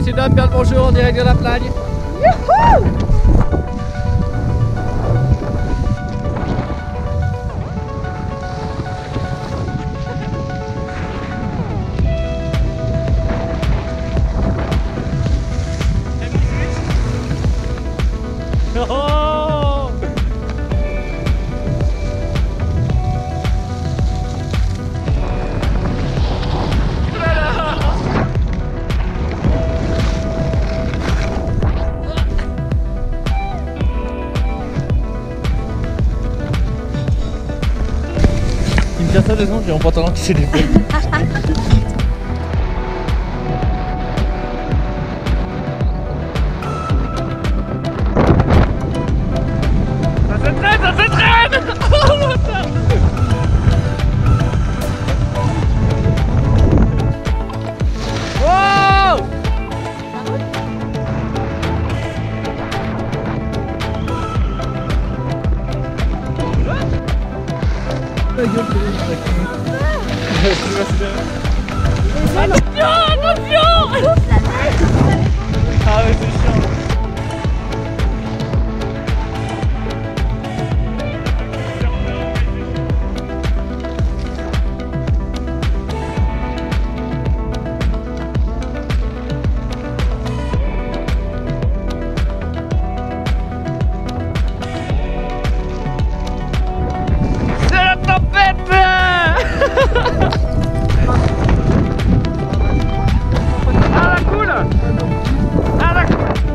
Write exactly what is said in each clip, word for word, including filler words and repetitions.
messieurs, dames, bien le bonjour en direct de la Plagne. Youhou! Oh! Il me tient ça deux secondes, j'ai mon pantalon qui s'est défait. Attention, attention! Ah ouais, c'est chiant. C'est la tempête! Ah la cool! Ah la cool!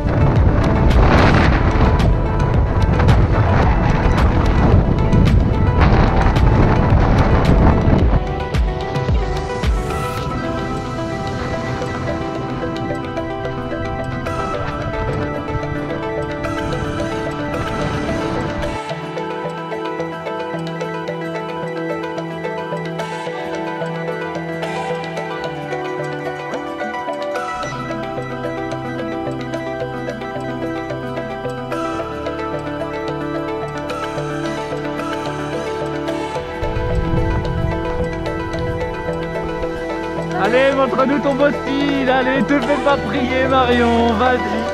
Allez, montre-nous ton beau style, allez, te fais pas prier Marion, vas-y.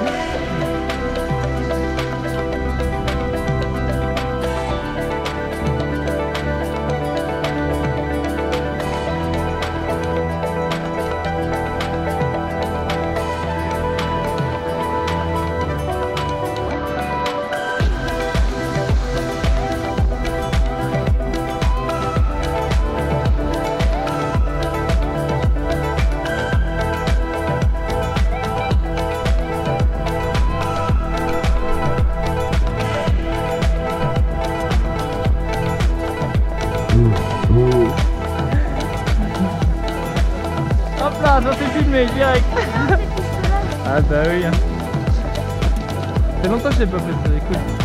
Hop là, ça s'est filmé direct. Ah bah oui. C'est longtemps que je l'ai pas fait, c'est cool.